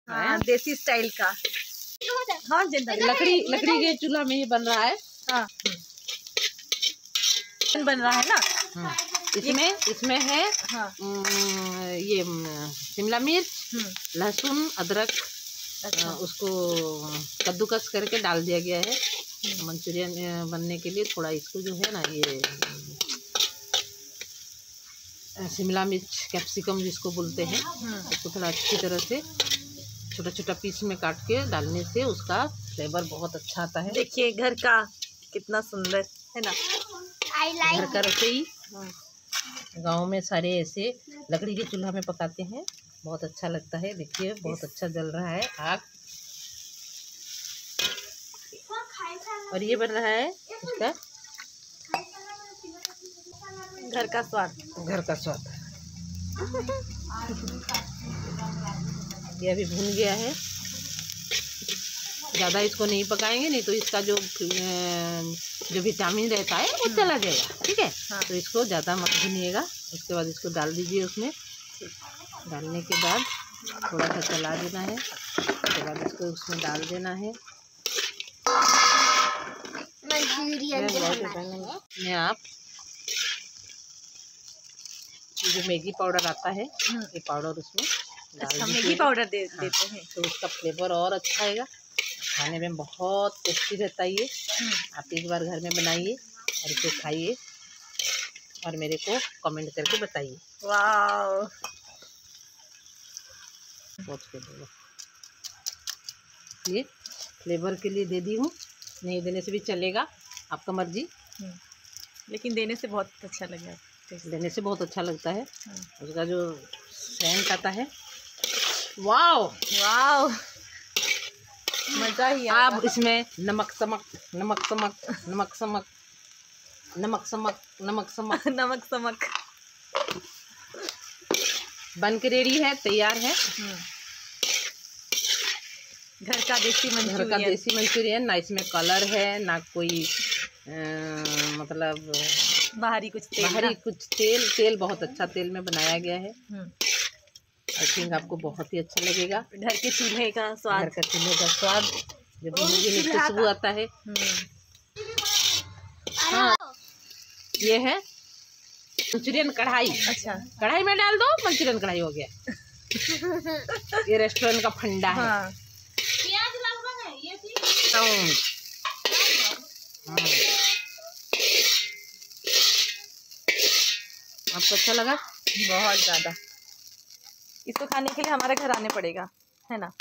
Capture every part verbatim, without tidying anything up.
हाँ, देसी स्टाइल का। हाँ, लकड़ी लकड़ी के चूल्हा में ही बन रहा है। हाँ, बन रहा है ना। इसमें इसमें है हाँ, ये शिमला मिर्च, लहसुन, अदरक, अच्छा। उसको कद्दूकस करके डाल दिया गया है मंचूरियन बनने के लिए। थोड़ा इसको जो है ना ये शिमला मिर्च कैप्सिकम जिसको बोलते हैं, उसको थोड़ा अच्छी तरह से छोटा छोटा पीस में काट के डालने से उसका फ्लेवर बहुत अच्छा आता है। देखिए घर का कितना सुंदर है ना। like घर का रसोई गांव में सारे ऐसे लकड़ी के चूल्हा में पकाते हैं, बहुत अच्छा लगता है। देखिए बहुत अच्छा जल रहा है आग, और ये बन रहा है इसका घर का स्वाद। घर का स्वाद। ये अभी भुन गया है, ज़्यादा इसको नहीं पकाएंगे, नहीं तो इसका जो जो विटामिन रहता है वो चला जाएगा। ठीक है, हाँ। तो इसको ज़्यादा मत भुनिएगा। उसके बाद इसको डाल दीजिए उसमें। डालने के बाद थोड़ा सा चला देना है, उसके बाद इसको उसमें डाल देना है में आप जो मैगी पाउडर आता है ये पाउडर उसमें अच्छा, मैगी पाउडर दे हाँ, देते हैं तो उसका फ्लेवर और अच्छा आएगा। खाने में बहुत टेस्टी रहता है ये। आप एक बार घर में बनाइए और इसे खाइए और मेरे को कमेंट करके बताइए। वाह, ये फ्लेवर के लिए दे दी हूँ, नहीं देने से भी चलेगा, आपका मर्जी। लेकिन देने से बहुत अच्छा लगेगा। देने से बहुत अच्छा लगता है। उसका जो सेंट आता है, वाव वाव, मज़ा ही। आप इसमें नमक समक नमक समक नमक समक नमक समक नमक समक नमक समक बन के रेडी है, तैयार है। घर का देसी मंचूरियन। घर का देसी मंचूरियन, ना इसमें कलर है ना कोई आ, मतलब बाहरी कुछ तेल बाहरी कुछ तेल तेल बहुत अच्छा तेल में बनाया गया है। आई थिंक आपको बहुत ही अच्छा लगेगा। घर के चूल्हे का स्वाद, घर का चूल्हे का स्वाद जब मुझे खुशबू आता है। हाँ, ये है मंचूरियन कढ़ाई। अच्छा, कढ़ाई में डाल दो, मंचूरियन कढ़ाई हो गया। ये रेस्टोरेंट का फंडा है। हाँ। आपको अच्छा लगा? बहुत ज़्यादा। इसको खाने के लिए हमारे घर आने पड़ेगा, है ना।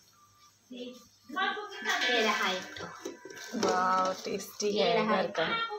वाह, टेस्टी है घर का।